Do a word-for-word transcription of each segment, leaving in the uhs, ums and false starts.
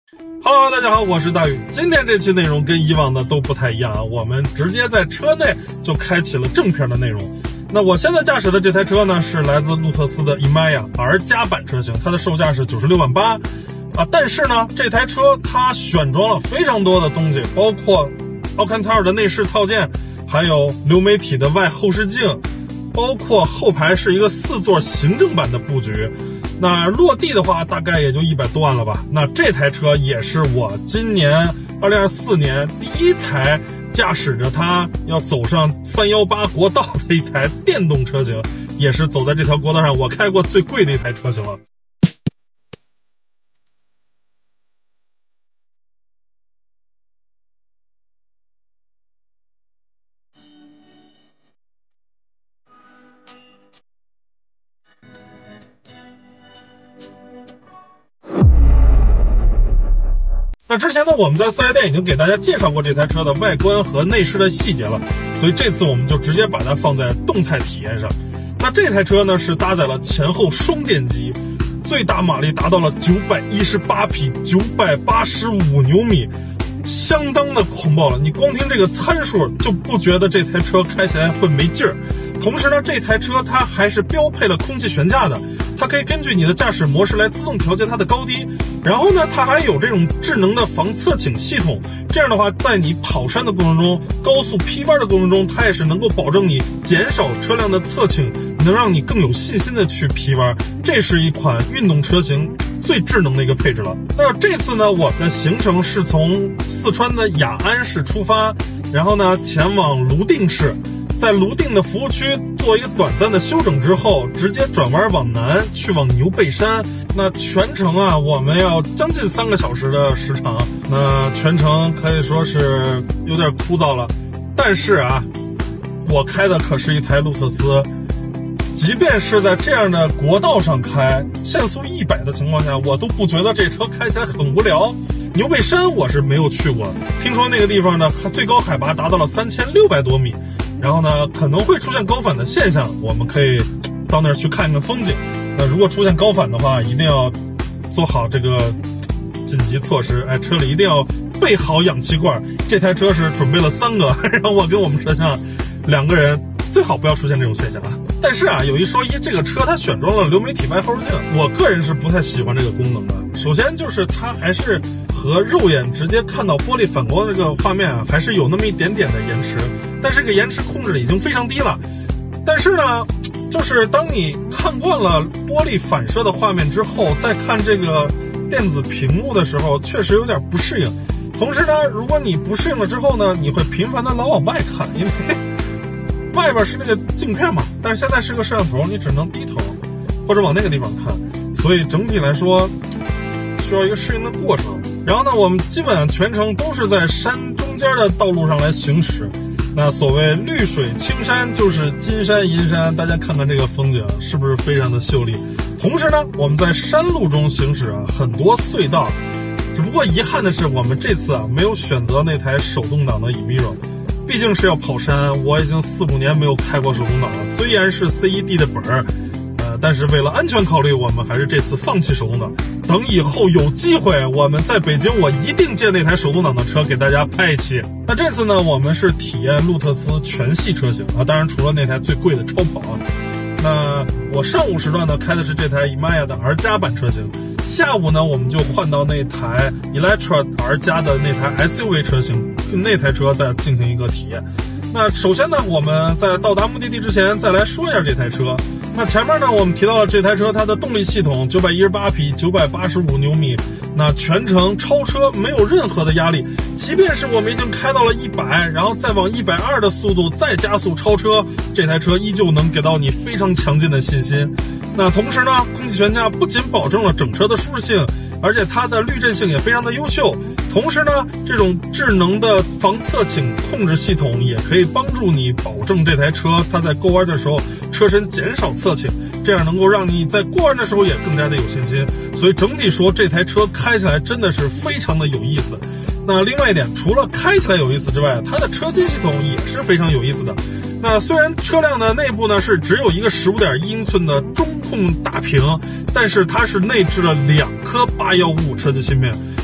Hello， 大家好，我是大宇。今天这期内容跟以往的都不太一样啊，我们直接在车内就开启了正片的内容。那我现在驾驶的这台车呢，是来自路特斯的 Emeya R 加版车型，它的售价是九十六万八啊。但是呢，这台车它选装了非常多的东西，包括奥坎塔尔的内饰套件，还有流媒体的外后视镜，包括后排是一个四座行政版的布局。那落地的话大概也就一百多万了吧。那这台车也是我今年二零二四年第一台驾驶着它要走上三一八国道的一台电动车型，也是走在这条国道上我开过最贵的一台车型了。那之前呢，我们在四 S 店已经给大家介绍过这台车的外观和内饰的细节了，所以这次我们就直接把它放在动态体验上。那这台车呢是搭载了前后双电机，最大马力达到了九百一十八匹，九百八十五牛米，相当的狂暴了。你光听这个参数就不觉得这台车开起来会没劲儿。同时呢，这台车它还是标配了空气悬架的，它可以根据你的驾驶模式来自动调节它的高低。然后呢，它还有这种智能的防侧倾系统，这样的话，在你跑山的过程中，高速劈弯的过程中，它也是能够保证你减少车辆的侧倾，能让你更有信心的去劈弯。这是一款运动车型最智能的一个配置了。那这次呢，我的行程是从四川的雅安市出发，然后呢前往泸定市。在泸定的服务区做一个短暂的休整之后，直接转弯往南去往牛背山。那全程啊，我们要将近三个小时的时长。那全程可以说是有点枯燥了，但是啊，我开的可是一台路特斯，即便是在这样的国道上开，限速一百的情况下，我都不觉得这车开起来很无聊。牛背山我是没有去过，听说那个地方呢，最高海拔达到了三千六百多米。然后呢，可能会出现高反的现象，我们可以到那儿去看看风景。那如果出现高反的话，一定要做好这个紧急措施。哎，车里一定要备好氧气罐。这台车是准备了三个，然后我跟我们摄像两个人，最好不要出现这种现象啊。但是啊，有一说一，这个车它选装了流媒体外后视镜，我个人是不太喜欢这个功能的。首先就是它还是和肉眼直接看到玻璃反光的这个画面啊，还是有那么一点点的延迟。但是这个延迟控制的已经非常低了，但是呢，就是当你看惯了玻璃反射的画面之后，再看这个电子屏幕的时候，确实有点不适应。同时呢，如果你不适应了之后呢，你会频繁的老往外看，因为外边是那个镜片嘛，但是现在是个摄像头，你只能低头或者往那个地方看，所以整体来说需要一个适应的过程。然后呢，我们基本上全程都是在山中间的道路上来行驶。那所谓绿水青山就是金山银山，大家看看这个风景是不是非常的秀丽。同时呢，我们在山路中行驶啊，很多隧道，只不过遗憾的是我们这次啊没有选择那台手动挡的 Emira， 毕竟是要跑山，我已经四五年没有开过手动挡了，虽然是 C E D 的本儿，呃，但是为了安全考虑，我们还是这次放弃手动挡。等以后有机会，我们在北京，我一定借那台手动挡的车给大家拍一期。那这次呢，我们是体验路特斯全系车型啊，当然除了那台最贵的超跑啊。那我上午时段呢开的是这台 Emeya 的 R 加版车型，下午呢我们就换到那台 Electra R 加的那台 S U V 车型，那台车再进行一个体验。那首先呢，我们在到达目的地之前再来说一下这台车。那前面呢，我们提到了这台车它的动力系统九百一十八匹，九百八十五牛米，那全程超车没有任何的压力，即便是我们已经开到了一百，然后再往一百二的速度再加速超车，这台车依旧能给到你非常强劲的信心。那同时呢，空气悬架不仅保证了整车的舒适性，而且它的滤震性也非常的优秀。同时呢，这种智能的防侧倾控制系统也可以帮助你保证这台车它在过弯的时候车身减少侧倾，这样能够让你在过弯的时候也更加的有信心。所以整体说，这台车开起来真的是非常的有意思。那另外一点，除了开起来有意思之外，它的车机系统也是非常有意思的。那虽然车辆的内部呢是只有一个 十五点一英寸的中控大屏，但是它是内置了两颗八一五车机芯片，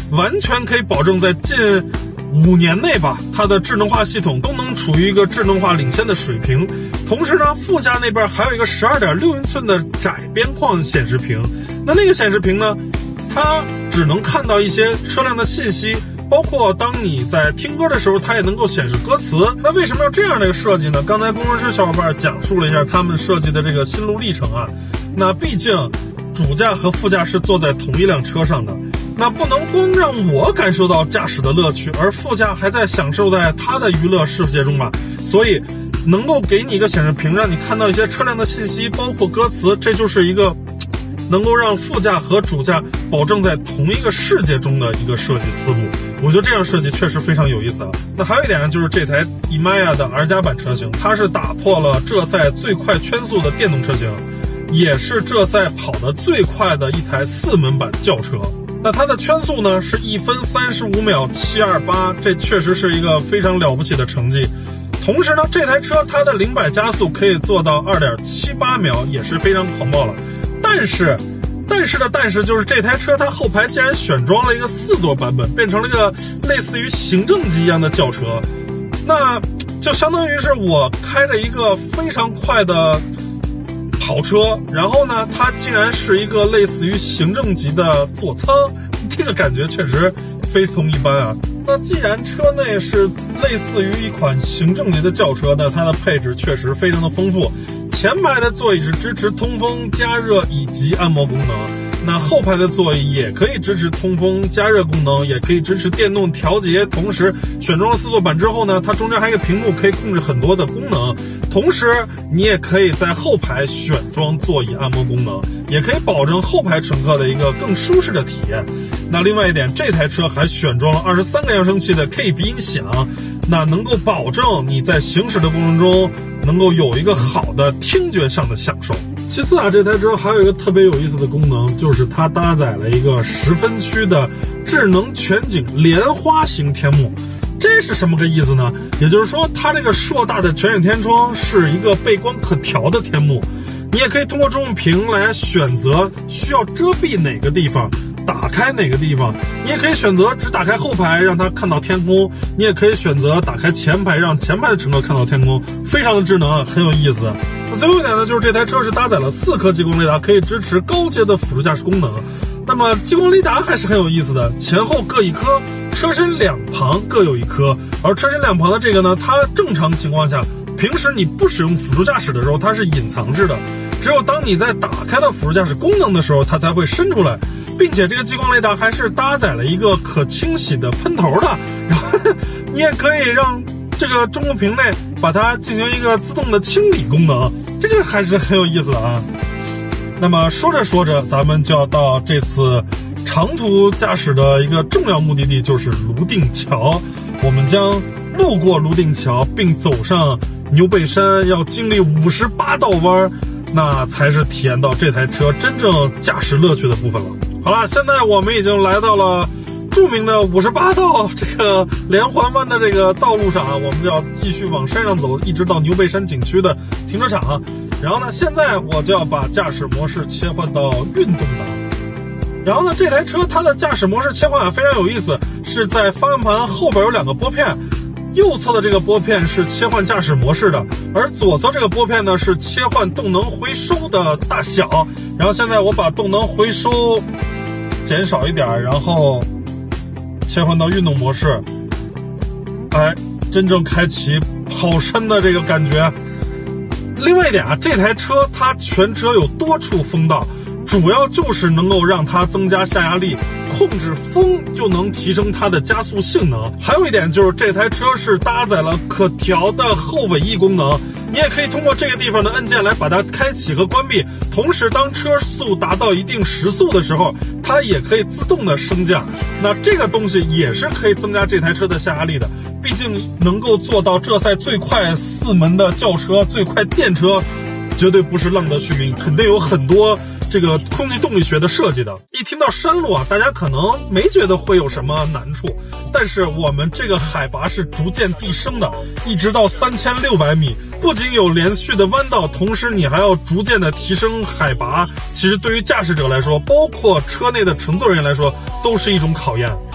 完全可以保证在近五年内吧，它的智能化系统都能处于一个智能化领先的水平。同时呢，副驾那边还有一个 十二点六英寸的窄边框显示屏，那那个显示屏呢，它只能看到一些车辆的信息，包括当你在听歌的时候，它也能够显示歌词。那为什么要这样的一个设计呢？刚才工程师小伙伴讲述了一下他们设计的这个心路历程啊。那毕竟主驾和副驾是坐在同一辆车上的，那不能光让我感受到驾驶的乐趣，而副驾还在享受在他的娱乐世界中吧。所以能够给你一个显示屏，让你看到一些车辆的信息，包括歌词，这就是一个能够让副驾和主驾保证在同一个世界中的一个设计思路。我觉得这样设计确实非常有意思啊。那还有一点呢，就是这台 E M E Y A 的 R 加版车型，它是打破了这赛最快圈速的电动车型，也是这赛跑得最快的一台四门版轿车。那它的圈速呢是一分三十五秒七二八，这确实是一个非常了不起的成绩。同时呢，这台车它的零百加速可以做到二点七八秒，也是非常狂暴了。但是，但是的但是就是这台车它后排竟然选装了一个四座版本，变成了一个类似于行政级一样的轿车，那就相当于是我开着一个非常快的跑车，然后呢，它竟然是一个类似于行政级的座舱，这个感觉确实非同一般啊。那既然车内是类似于一款行政级的轿车，那它的配置确实非常的丰富。前排的座椅是支持通风、加热以及按摩功能，那后排的座椅也可以支持通风、加热功能，也可以支持电动调节。同时选装了四座版之后呢，它中间还有一个屏幕可以控制很多的功能，同时你也可以在后排选装座椅按摩功能，也可以保证后排乘客的一个更舒适的体验。那另外一点，这台车还选装了二十三个扬声器的 K 比音响，那能够保证你在行驶的过程中能够有一个好的听觉上的享受。其次啊，这台车还有一个特别有意思的功能，就是它搭载了一个十分区的智能全景莲花型天幕。这是什么个意思呢？也就是说，它这个硕大的全景天窗是一个背光可调的天幕，你也可以通过中控屏来选择需要遮蔽哪个地方，打开哪个地方。你也可以选择只打开后排让它看到天空，你也可以选择打开前排让前排的乘客看到天空，非常的智能，很有意思。那最后一点呢，就是这台车是搭载了四颗激光雷达，可以支持高阶的辅助驾驶功能。那么激光雷达还是很有意思的，前后各一颗，车身两旁各有一颗。而车身两旁的这个呢，它正常情况下平时你不使用辅助驾驶的时候它是隐藏制的，只有当你在打开了辅助驾驶功能的时候它才会伸出来，并且这个激光雷达还是搭载了一个可清洗的喷头的，然后你也可以让这个中控屏内把它进行一个自动的清理功能，这个还是很有意思的啊。那么说着说着，咱们就要到这次长途驾驶的一个重要目的地，就是泸定桥。我们将路过泸定桥，并走上牛背山，要经历五十八道弯，那才是体验到这台车真正驾驶乐趣的部分了。好了，现在我们已经来到了著名的五十八道这个连环弯的这个道路上啊，我们就要继续往山上走，一直到牛背山景区的停车场。然后呢，现在我就要把驾驶模式切换到运动档。然后呢，这台车它的驾驶模式切换啊非常有意思，是在方向盘后边有两个拨片，右侧的这个拨片是切换驾驶模式的，而左侧这个拨片呢是切换动能回收的大小。然后现在我把动能回收减少一点，然后切换到运动模式，哎，真正开启跑山的这个感觉。另外一点啊，这台车它全车有多处风道，主要就是能够让它增加下压力，控制风就能提升它的加速性能。还有一点就是这台车是搭载了可调的后尾翼功能，你也可以通过这个地方的按键来把它开启和关闭，同时当车速达到一定时速的时候，它也可以自动的升降。那这个东西也是可以增加这台车的下压力的，毕竟能够做到这赛最快四门的轿车、最快电车，绝对不是浪得虚名，肯定有很多这个空气动力学的设计的。一听到山路啊，大家可能没觉得会有什么难处，但是我们这个海拔是逐渐递升的，一直到三千六百米，不仅有连续的弯道，同时你还要逐渐的提升海拔，其实对于驾驶者来说，包括车内的乘坐人员来说，都是一种考验。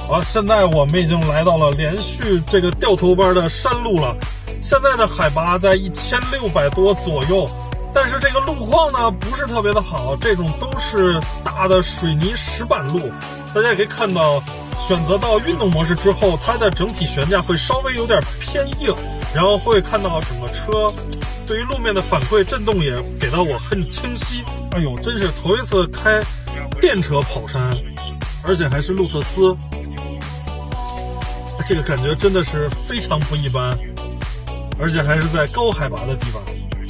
好，现在我们已经来到了连续这个掉头弯的山路了，现在的海拔在一千六百多左右，但是这个路况呢不是特别的好，这种都是大的水泥石板路，大家也可以看到，选择到运动模式之后，它的整体悬架会稍微有点偏硬，然后会看到整个车对于路面的反馈震动也给到我很清晰。哎呦，真是头一次开电车跑山，而且还是路特斯，这个感觉真的是非常不一般，而且还是在高海拔的地方。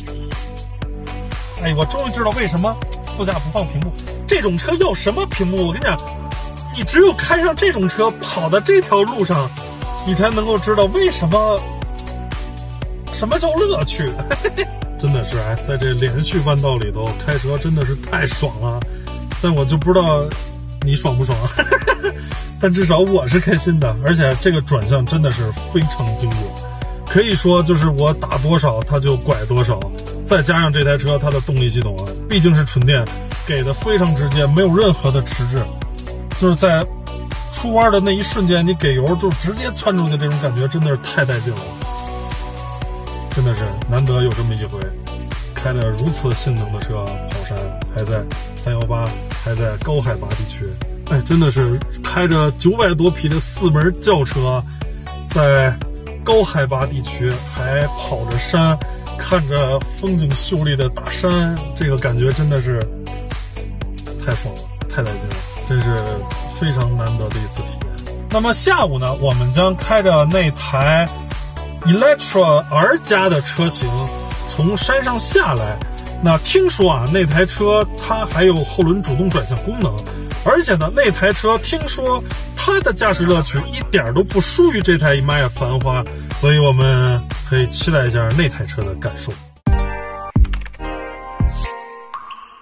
哎，我终于知道为什么副驾不放屏幕，这种车要什么屏幕？我跟你讲，你只有开上这种车，跑到这条路上，你才能够知道为什么什么叫乐趣。真的是哎，在这连续弯道里头开车真的是太爽了，但我就不知道你爽不爽。但至少我是开心的，而且这个转向真的是非常精准，可以说就是我打多少它就拐多少，再加上这台车它的动力系统啊，毕竟是纯电，给的非常直接，没有任何的迟滞，就是在出弯的那一瞬间你给油就直接窜出去，这种感觉真的是太带劲了，真的是难得有这么一回开着如此性能的车跑山，还在三一八，还在高海拔地区。哎，真的是开着九百多匹的四门轿车，在高海拔地区还跑着山，看着风景秀丽的大山，这个感觉真的是太爽了，太带劲了，真是非常难得的一次体验。那么下午呢，我们将开着那台 Electra R 加的车型从山上下来。那听说啊，那台车它还有后轮主动转向功能，而且呢，那台车听说它的驾驶乐趣一点都不输于这台 Emeya 繁花，所以我们可以期待一下那台车的感受。